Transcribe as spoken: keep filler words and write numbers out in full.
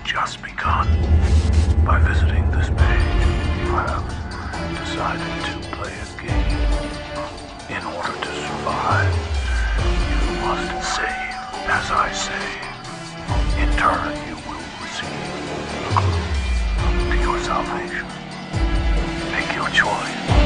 just begun. By visiting this page, you have decided to play a game. In order to survive, you must save as I save. In turn, you will receive a clue to your salvation. Make your choice.